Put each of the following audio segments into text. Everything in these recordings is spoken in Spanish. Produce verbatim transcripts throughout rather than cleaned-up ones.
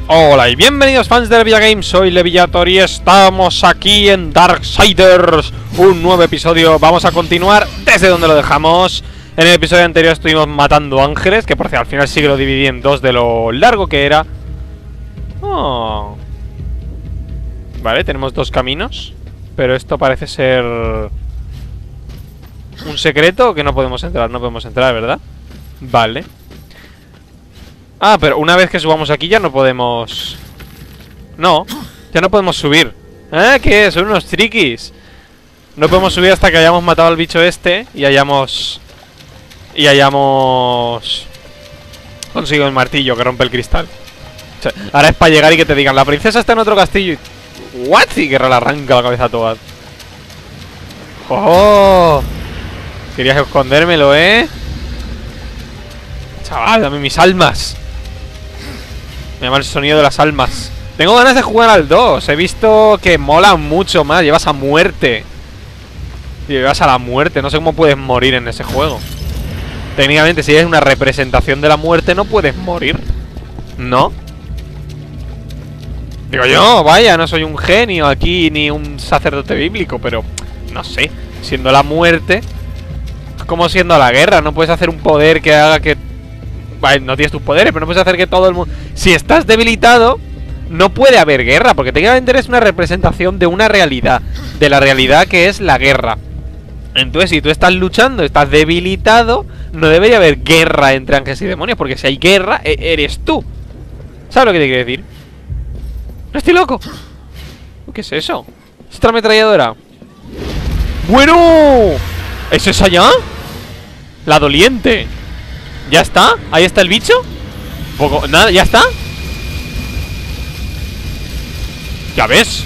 Hola y bienvenidos fans de Levilla Games, soy Levillator y estamos aquí en Darksiders, un nuevo episodio. Vamos a continuar desde donde lo dejamos. En el episodio anterior estuvimos matando ángeles, que por cierto al final sí que lo dividí en dos de lo largo que era. Oh. Vale, tenemos dos caminos, pero esto parece ser un secreto que no podemos entrar, no podemos entrar, ¿verdad? Vale. Ah, pero una vez que subamos aquí ya no podemos... No, ya no podemos subir. ¿Eh? ¿Qué? Son unos triquis. No podemos subir hasta que hayamos matado al bicho este y hayamos... Y hayamos... conseguido el martillo que rompe el cristal. O sea, ahora es para llegar y que te digan: la princesa está en otro castillo y... ¿What? Y que le arranca la cabeza a Toad. ¡Oh! Querías escondérmelo, ¿eh? Chaval, dame mis almas. Me llama el sonido de las almas. Tengo ganas de jugar al dos. He visto que mola mucho más. Llevas a muerte. Llevas a la muerte. No sé cómo puedes morir en ese juego. Técnicamente, si es una representación de la muerte, no puedes morir. ¿No? Digo yo, vaya, no soy un genio aquí ni un sacerdote bíblico, pero no sé. Siendo la muerte, es como siendo la guerra. No puedes hacer un poder que haga que... Vale, no tienes tus poderes, pero no puedes hacer que todo el mundo... Si estás debilitado, no puede haber guerra, porque técnicamente eres una representación de una realidad. De la realidad que es la guerra. Entonces, si tú estás luchando, estás debilitado, no debería haber guerra entre ángeles y demonios, porque si hay guerra, e eres tú. ¿Sabes lo que te quiero decir? ¡No estoy loco! ¿Qué es eso? ¿Es otra ametralladora? ¡Bueno! ¿Es esa ya? La doliente. ¿Ya está? ¿Ahí está el bicho? Poco, nada, ¿ya está? ¿Ya ves?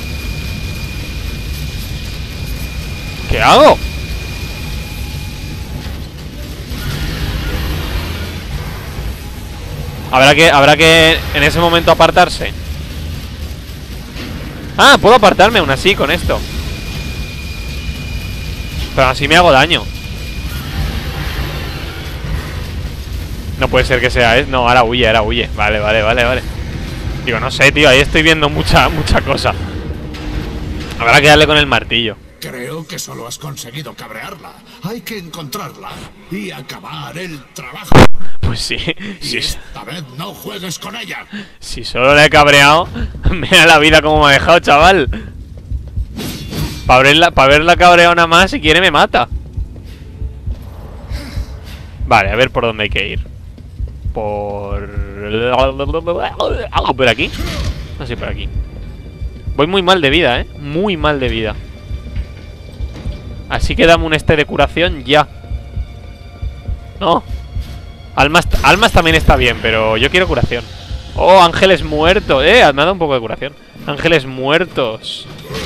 ¿Qué hago? Habrá que, habrá que en ese momento apartarse. Ah, puedo apartarme aún así con esto. Pero así me hago daño. No puede ser que sea, ¿eh? No, ahora huye, ahora huye. Vale, vale, vale, vale. Digo, no sé, tío, ahí estoy viendo mucha, mucha cosa. Habrá que darle con el martillo. Creo que solo has conseguido cabrearla. Hay que encontrarla y acabar el trabajo. Pues sí, Y sí. esta vez no juegues con ella. Si solo le he cabreado, mira la vida como me ha dejado, chaval. Para verla, para verla cabreado nada más, si quiere me mata. Vale, a ver por dónde hay que ir. Por... ¿Por aquí? No sé, por aquí. Voy muy mal de vida, ¿eh? Muy mal de vida. Así que dame un este de curación ya. No. Almas, almas también está bien, pero yo quiero curación. Oh, ángeles muertos. Eh, me ha dado un poco de curación. Ángeles muertos.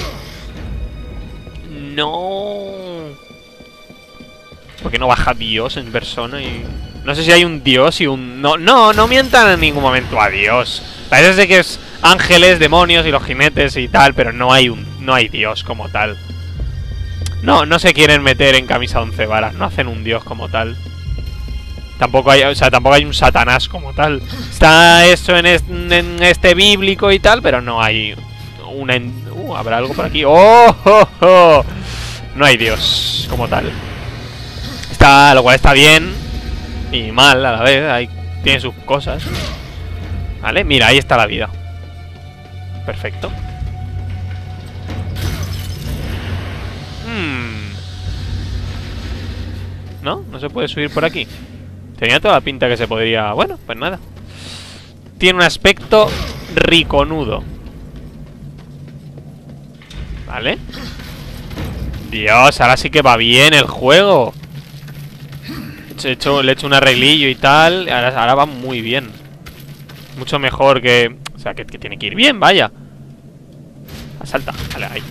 No. ¿Por qué no baja Dios en persona? Y... no sé si hay un Dios y un... No, no, no mientan en ningún momento a Dios. Parece que es ángeles, demonios y los jinetes y tal, pero no hay un... no hay Dios como tal. No, no se quieren meter en camisa de once varas. No hacen un Dios como tal. Tampoco hay, o sea, tampoco hay un Satanás como tal. Está eso en este, en este bíblico y tal, pero no hay una... Uh, ¿habrá algo por aquí? ¡Oh! Oh, oh! No hay Dios como tal. Está, lo cual está bien y mal a la vez. Ahí tiene sus cosas. Vale, mira, ahí está la vida. Perfecto. Hmm. ¿No? ¿No se puede subir por aquí? Tenía toda la pinta que se podría... Bueno, pues nada. Tiene un aspecto riconudo. Vale. Dios, ahora sí que va bien el juego. Le he hecho, le he hecho un arreglillo y tal. Ahora, ahora va muy bien. Mucho mejor que... O sea, que, que tiene que ir bien, vaya. Salta, vale, ahí.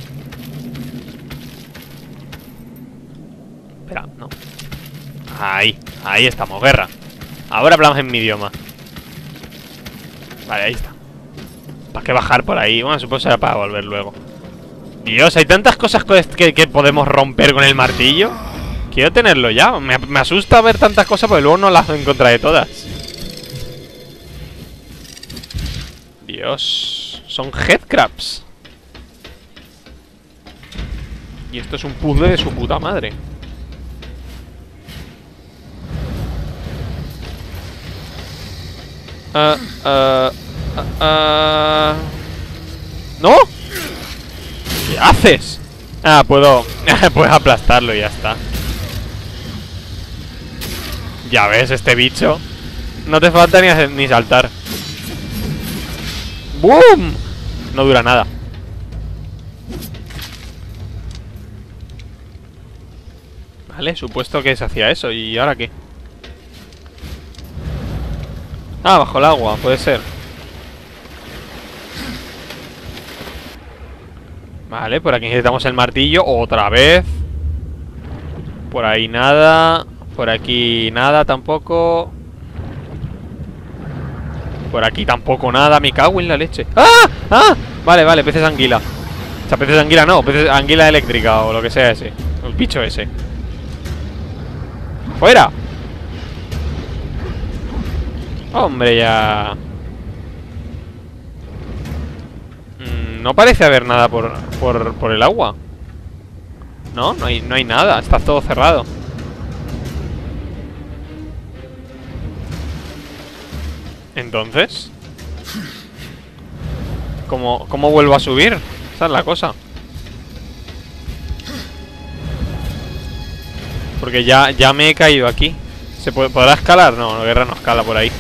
Espera, no. Ahí, ahí estamos, guerra. Ahora hablamos en mi idioma. Vale, ahí está. ¿Para qué bajar por ahí? Bueno, supongo que será para volver luego. Dios, hay tantas cosas que, que podemos romper con el martillo. Quiero tenerlo ya. Me, me asusta ver tantas cosas porque luego no las encontraré todas. Dios. Son headcrabs. Y esto es un puzzle de su puta madre. Ah, ah, ah, ah. ¿No? ¿Qué haces? Ah, puedo... puedes aplastarlo y ya está. Ya ves, este bicho. No te falta ni, hacer, ni saltar. ¡Boom! No dura nada. Vale, supuesto que se hacía eso. ¿Y ahora qué? Ah, bajo el agua, puede ser. Vale, por aquí necesitamos el martillo. Otra vez. Por ahí nada. Por aquí nada tampoco. Por aquí tampoco nada. Me cago en la leche. ¡Ah! ¡Ah! Vale, vale, peces anguila. O sea, peces anguila no, peces anguila eléctrica o lo que sea ese. El bicho ese. ¡Fuera! Hombre, ya... Mm, no parece haber nada por, por, por el agua. No, no hay, no hay nada. Está todo cerrado. Entonces, ¿Cómo, ¿Cómo vuelvo a subir? Esa es la cosa. Porque ya, ya me he caído aquí. ¿Se puede, podrá escalar? No, la guerra no escala por ahí.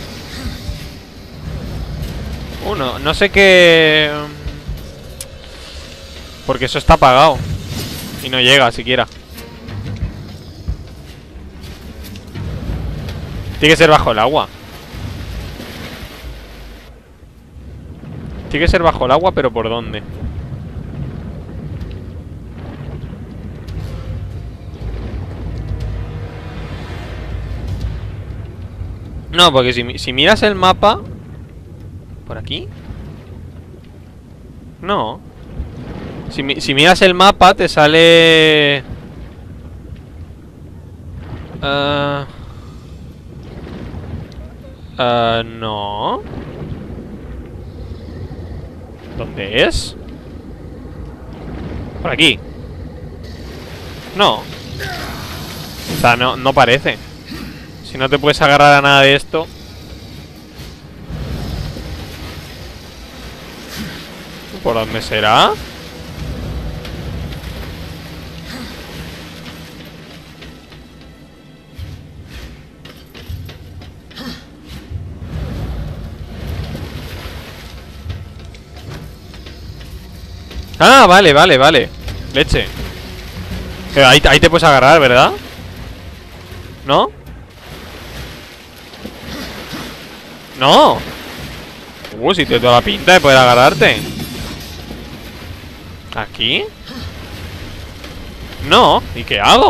Uno, no sé qué... Porque eso está apagado. Y no llega siquiera. Tiene que ser bajo el agua. Tiene que ser bajo el agua, pero ¿por dónde? No, porque si, si miras el mapa... ¿Por aquí? No. Si, si miras el mapa te sale... Uh... Uh, no. ¿Dónde es? Por aquí. No. O sea, no, no parece. Si no te puedes agarrar a nada de esto. ¿Por dónde será? Ah, vale, vale, vale. Leche. Pero ahí, ahí te puedes agarrar, ¿verdad? ¿No? ¡No! Uh, si te toda la pinta de poder agarrarte. ¿Aquí? No, ¿y qué hago?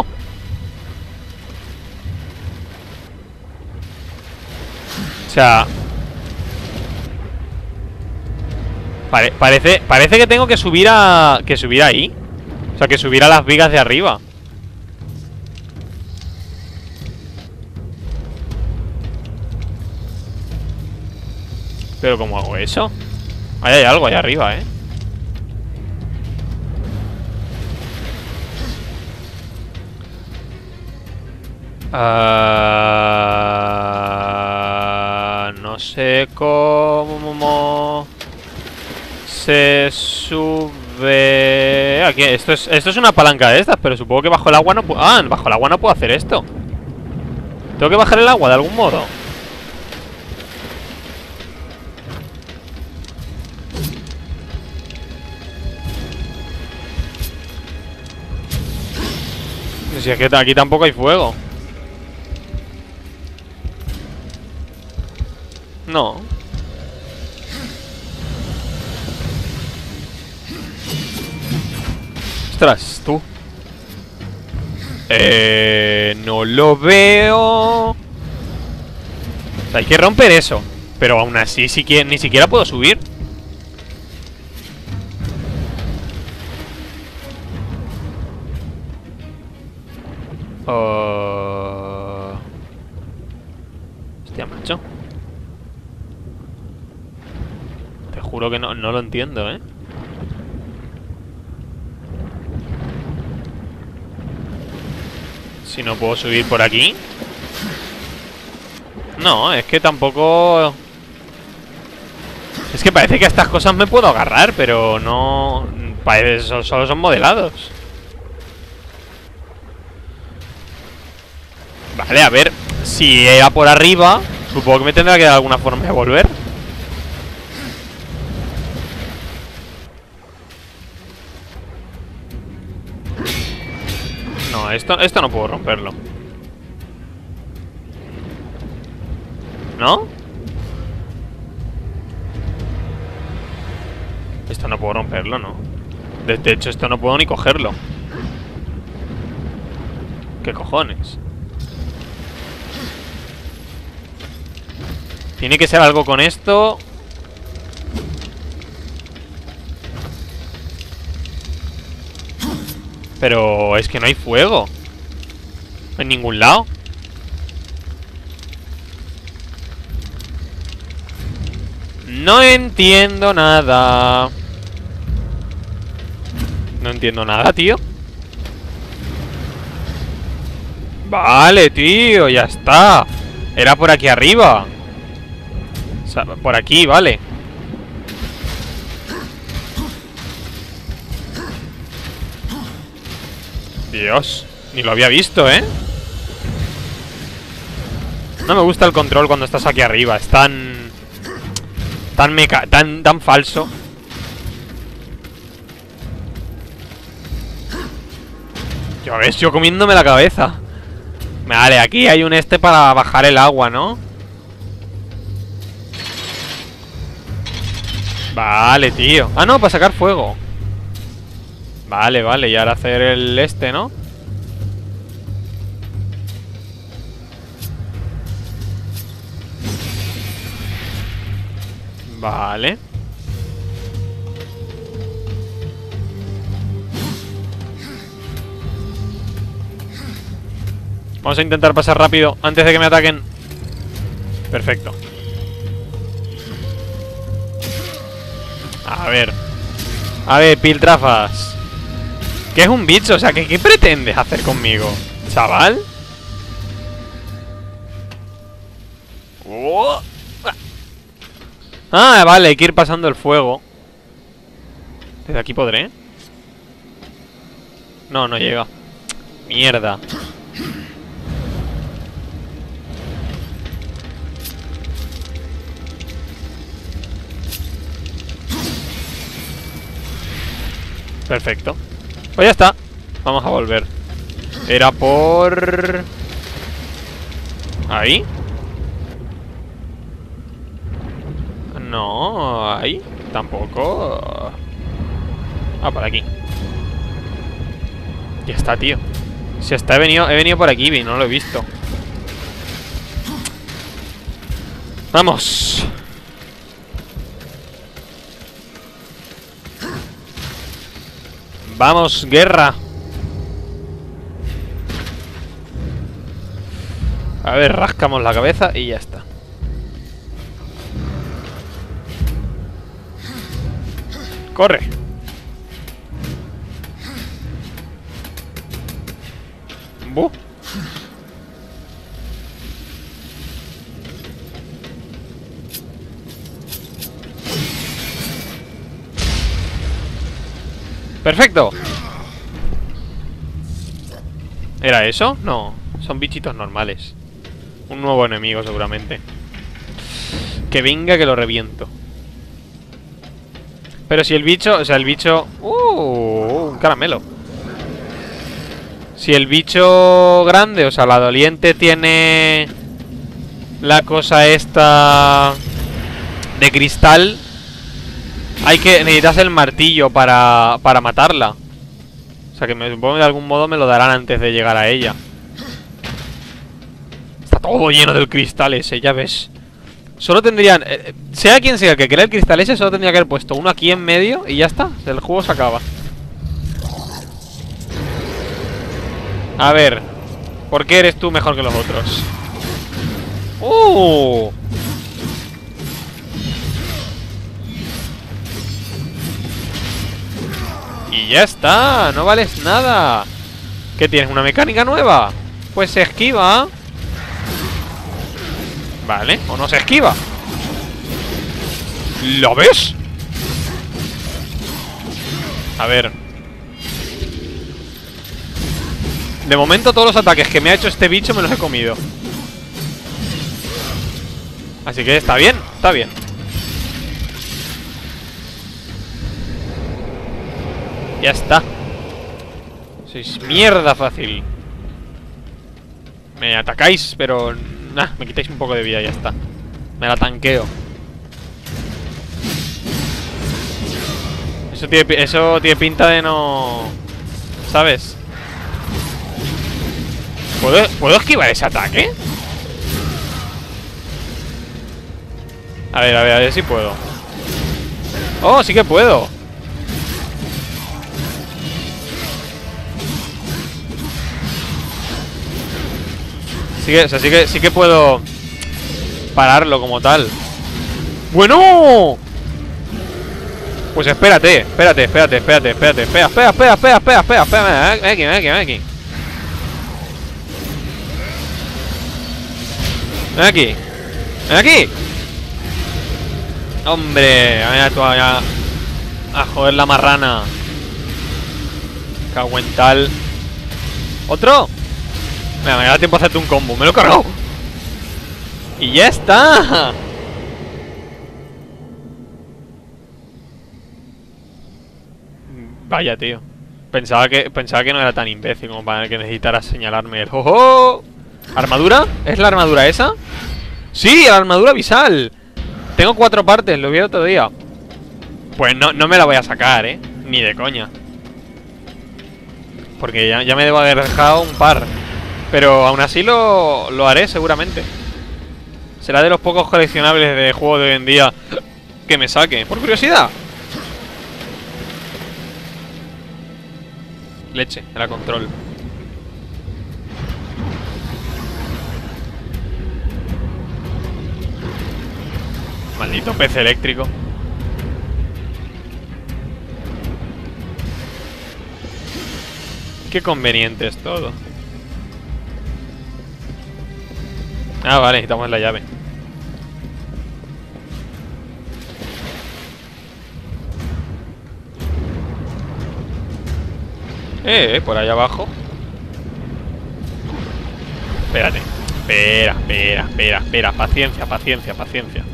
O sea... Pare parece, parece que tengo que subir a... Que subir ahí. O sea, que subir a las vigas de arriba. Pero ¿cómo hago eso? Ahí hay algo allá arriba, ¿eh? Uh, no sé cómo se sube. Aquí, esto es, esto es una palanca de estas, pero supongo que bajo el agua no puedo. Ah, bajo el agua no puedo hacer esto. Tengo que bajar el agua de algún modo. Si es que aquí tampoco hay fuego. No. Ostras, tú. Eh, no lo veo. O sea, hay que romper eso. Pero aún así si ni siquiera puedo subir. Uh... Hostia, macho. juro que no, no lo entiendo, ¿eh? Si no puedo subir por aquí. No, es que tampoco... Es que parece que a estas cosas me puedo agarrar, pero no... Parece, solo son modelados. Vale, a ver. Si era por arriba, supongo que me tendrá que dar alguna forma de volver. No, esto, esto no puedo romperlo. ¿No? Esto no puedo romperlo, ¿no? De, de hecho, esto no puedo ni cogerlo. ¿Qué cojones? Tiene que ser algo con esto. Pero es que no hay fuego en ningún lado. No entiendo nada. No entiendo nada, tío. Vale, tío, ya está. Era por aquí arriba. O sea, por aquí, vale. Dios, ni lo había visto, ¿eh? No me gusta el control cuando estás aquí arriba. Es tan... Tan meca... Tan, tan falso. Ya ves, yo comiéndome la cabeza. Vale, aquí hay un este para bajar el agua, ¿no? Vale, tío. Ah, no, para sacar fuego. Vale, vale, y ahora hacer el este, ¿no? Vale. Vamos a intentar pasar rápido antes de que me ataquen. Perfecto. A ver. A ver, piltrafas. ¿Qué es un bicho? O sea, ¿qué, qué pretendes hacer conmigo? ¿Chaval? Oh. Ah, vale, hay que ir pasando el fuego. ¿Desde aquí podré? No, no llega. Mierda. Perfecto. Pues ya está. Vamos a volver. Era por... ¿Ahí? No, ahí tampoco. Ah, por aquí. Ya está, tío. Si hasta he venido, he venido por aquí y no lo he visto. ¡Vamos! ¡Vamos, guerra! A ver, rascamos la cabeza y ya está. ¡Corre! ¡Buh! ¡Perfecto! ¿Era eso? No, son bichitos normales. Un nuevo enemigo seguramente. Que venga que lo reviento. Pero si el bicho, o sea, el bicho... ¡Uh! Un caramelo. Si el bicho grande, o sea, la doliente tiene... La cosa esta... De cristal... Hay que... Necesitas el martillo para... Para matarla. O sea, que me supongo que de algún modo me lo darán antes de llegar a ella. Está todo lleno del cristal ese, ya ves. Solo tendrían... Eh, sea quien sea el que crea el cristal ese, solo tendría que haber puesto uno aquí en medio y ya está. El juego se acaba. A ver. ¿Por qué eres tú mejor que los otros? ¡Uh! Y ya está, no vales nada. ¿Qué tienes? ¿Una mecánica nueva? Pues se esquiva. Vale, o no se esquiva. ¿Lo ves? A ver. De momento todos los ataques que me ha hecho este bicho me los he comido. Así que está bien, está bien. Ya está. Sois mierda fácil. Me atacáis, pero... Nah, me quitáis un poco de vida, ya está. Me la tanqueo. Eso tiene, eso tiene pinta de no... ¿Sabes? ¿Puedo, ¿Puedo esquivar ese ataque? A ver, a ver, a ver si puedo. Oh, sí que puedo. Sí que, o sea, sí que, sí que puedo pararlo como tal. ¡Bueno! Pues espérate, espérate, espérate, espérate, espérate. Espera, espera, espera, espera, espera, espera, espera. Ven aquí, ven aquí, ven aquí. Ven aquí. Ven aquí. Hombre, a ver, tú a, a joder la marrana. Cago en tal. ¿Otro? Mira, me da tiempo a hacerte un combo. Me lo he cargado. Y ya está. Vaya, tío. Pensaba que, pensaba que no era tan imbécil como para que necesitara señalarme el... ¡Oh! ¿Armadura? ¿Es la armadura esa? ¡Sí! ¡La armadura visal! Tengo cuatro partes, lo vi el otro día. Pues no, no me la voy a sacar, ¿eh? Ni de coña. Porque ya, ya me debo haber dejado un par. Pero aún así lo, lo haré seguramente. Será de los pocos coleccionables de juego de hoy en día que me saque. Por curiosidad. Leche, era control. Maldito pez eléctrico. Qué conveniente es todo. Ah, vale, necesitamos la llave. Eh, eh, por allá abajo. Espérate. Espera, espera, espera, espera. Paciencia, paciencia, paciencia.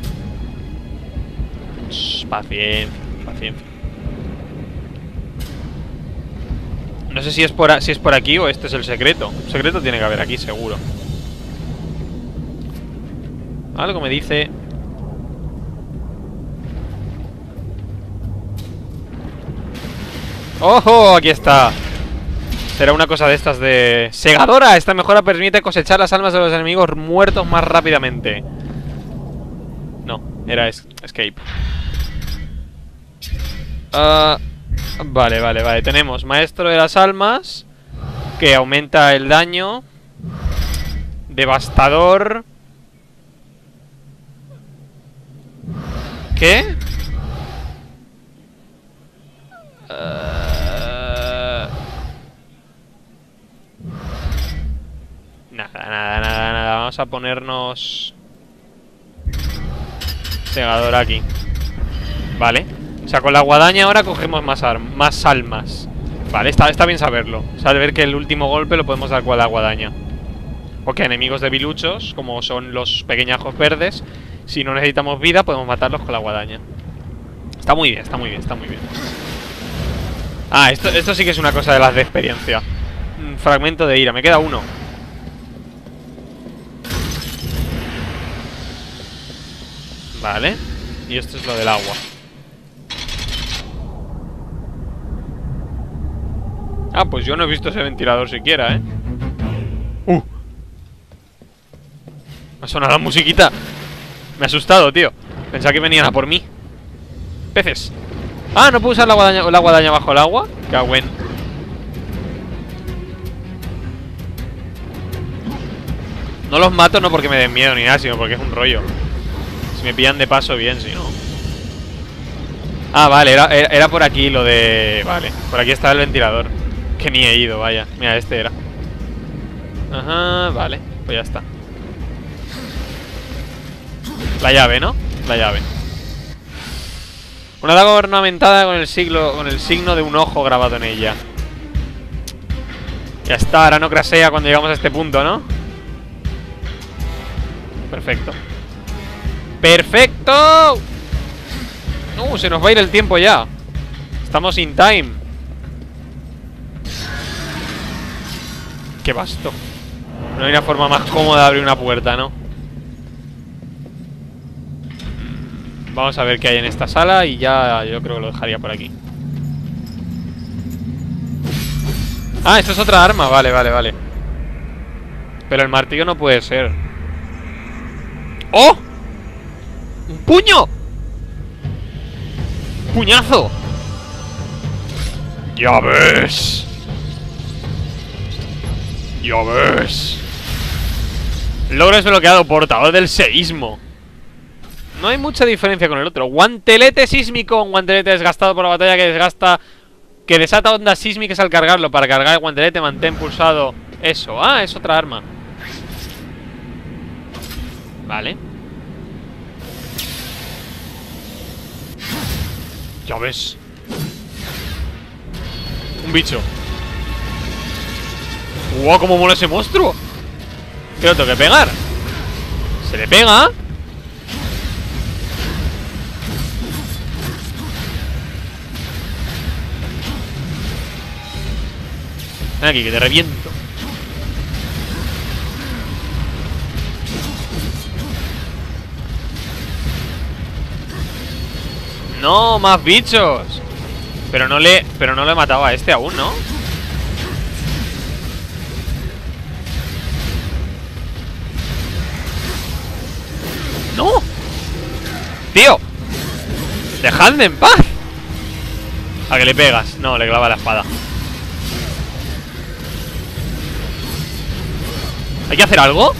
Shh, paciencia, paciencia. No sé si es por, si es por aquí o este es el secreto. Un secreto tiene que haber aquí, seguro. Algo me dice... ¡Ojo! Aquí está. Será una cosa de estas de... ¡Segadora! Esta mejora permite cosechar las almas de los enemigos muertos más rápidamente. No, era es escape. Uh, vale, vale, vale. Tenemos Maestro de las Almas, que aumenta el daño. Devastador. ¿Qué? Uh... Nada, nada, nada, nada. Vamos a ponernos... Segador aquí. Vale. O sea, con la guadaña ahora cogemos más, más almas. Vale, está, está bien saberlo. Saber que el último golpe lo podemos dar con la guadaña. Porque enemigos debiluchos, como son los pequeñajos verdes, si no necesitamos vida, podemos matarlos con la guadaña. Está muy bien, está muy bien, está muy bien. Ah, esto, esto sí que es una cosa de las de experiencia. Un fragmento de ira, me queda uno. Vale. Y esto es lo del agua. Ah, pues yo no he visto ese ventilador siquiera, ¿eh? ¡Uh! Me ha sonado la musiquita. Me ha asustado, tío. Pensaba que venían a por mí. Peces. Ah, ¿no puedo usar la guadaña, la guadaña bajo el agua? Cagüen. No los mato no porque me den miedo ni nada, sino porque es un rollo. Si me pillan de paso, bien, si no. Ah, vale, era, era, era por aquí lo de... Vale, por aquí estaba el ventilador. Que ni he ido, vaya. Mira, este era. Ajá, vale, pues ya está. La llave, ¿no? La llave. Una daga ornamentada con el siglo, con el signo de un ojo grabado en ella. Ya está, ahora no crasea cuando llegamos a este punto, ¿no? Perfecto. ¡Perfecto! Uh, se nos va a ir el tiempo ya. Estamos in time. Qué vasto. No hay una forma más cómoda de abrir una puerta, ¿no? Vamos a ver qué hay en esta sala y ya yo creo que lo dejaría por aquí. Ah, esto es otra arma. Vale, vale, vale. Pero el martillo no puede ser. ¡Oh! ¡Un puño! ¡Puñazo! ¡Ya ves! ¡Ya ves! Logro desbloqueado, portador del seísmo. No hay mucha diferencia con el otro. Guantelete sísmico. Un guantelete desgastado por la batalla que desgasta... Que desata ondas sísmicas al cargarlo. Para cargar el guantelete mantén pulsado eso. Ah, es otra arma. Vale. Ya ves. Un bicho. ¡Wow! ¡Cómo mola ese monstruo! ¿Qué lo tengo que pegar? ¿Se le pega? Ven aquí, que te reviento. No, más bichos. Pero no le, pero no le he matado a este aún, ¿no? ¡No! ¡Tío! ¡Dejadme en paz! ¿A que le pegas? No, le clava la espada. ¿Hay que hacer algo?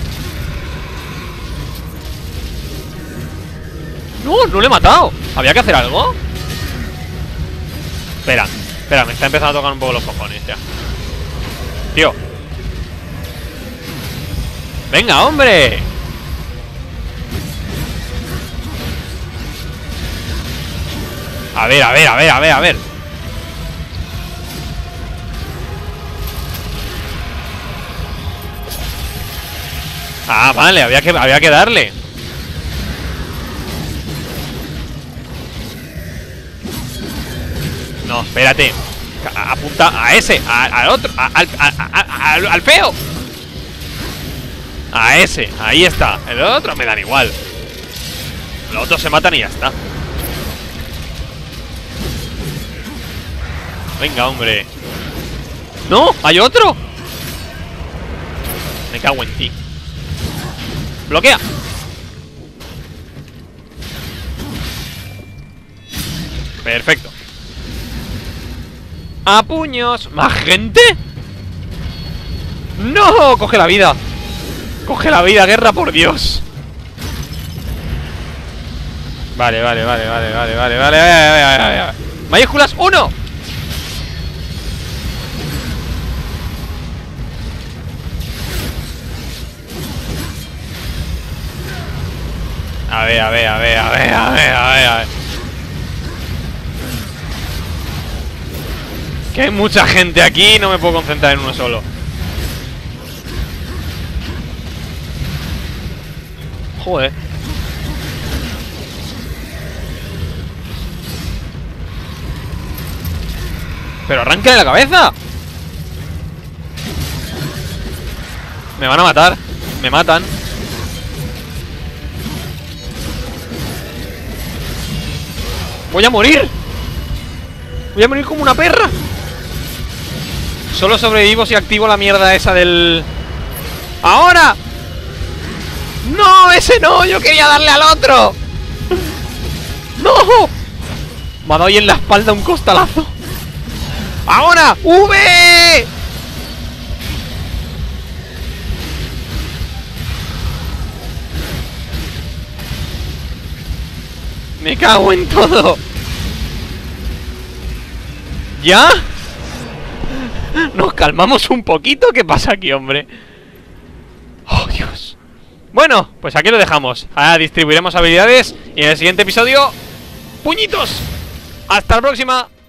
No, no le he matado. ¿Había que hacer algo? Espera, espera, me está empezando a tocar un poco los cojones ya. Tío. ¡Venga, hombre! A ver, a ver, a ver, a ver, a ver. Ah, vale, había que, había que darle. No, espérate. Apunta a ese, a, al otro, a, al, a, a, al, al feo. A ese, ahí está. El otro me dan igual. Los otros se matan y ya está. Venga, hombre. ¡No! ¡Hay otro! Me cago en ti. ¡Bloquea! Perfecto. ¡A puños! ¿Más gente? ¡No! ¡Coge la vida! ¡Coge la vida, guerra, por Dios! Vale, vale, vale, vale, vale, vale, vale, vale, vale, vale. Mayúsculas, uno. A ver, a ver, a ver, a ver, a ver, a ver, a ver. Que hay mucha gente aquí y no me puedo concentrar en uno solo. Joder. Pero arráncale la cabeza. Me van a matar. Me matan. Voy a morir. Voy a morir como una perra. Solo sobrevivo si activo la mierda esa del... ¡Ahora! ¡No! ¡Ese no! ¡Yo quería darle al otro! ¡No! Me ha dado ahí en la espalda un costalazo. ¡Ahora! ¡V! Me cago en todo. ¿Ya? Nos calmamos un poquito. ¿Qué pasa aquí, hombre? Oh, Dios. Bueno, pues aquí lo dejamos. Ahora distribuiremos habilidades y en el siguiente episodio, ¡puñitos! Hasta la próxima.